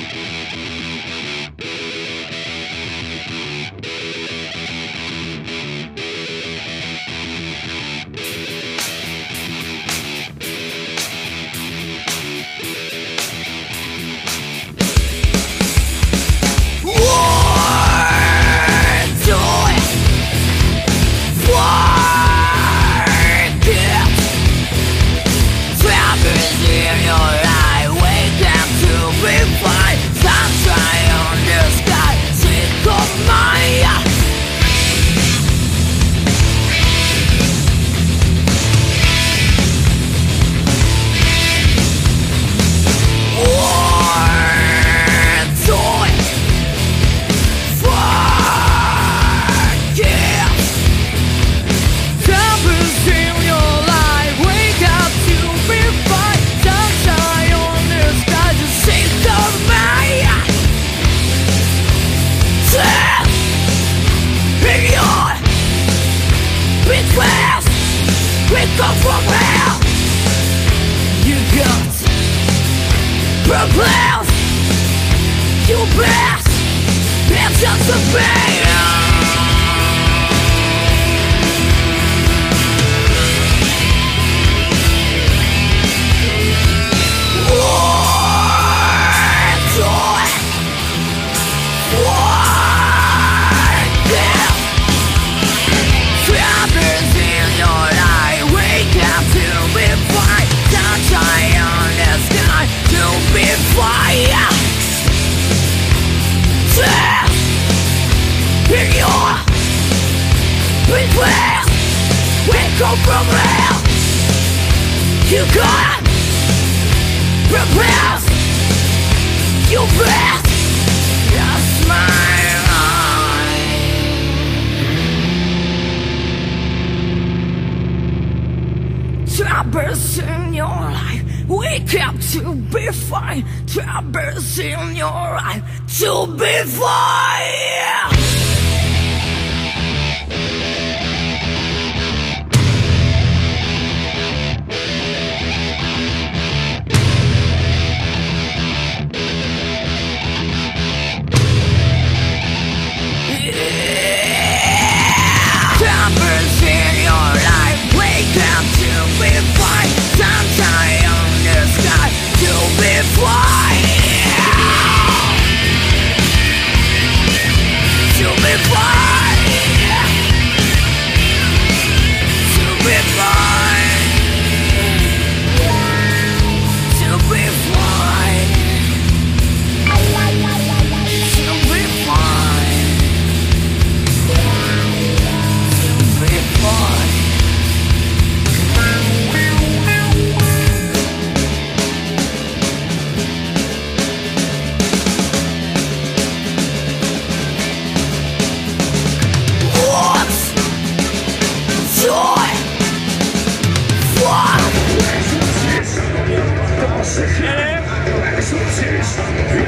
Come from hell. You got problems. You best. It's just a pain. We come from hell. You got repairs. You best. Just my troubles in your life. Wake up to be fine. Troubles in your life to be fine. Exorcist,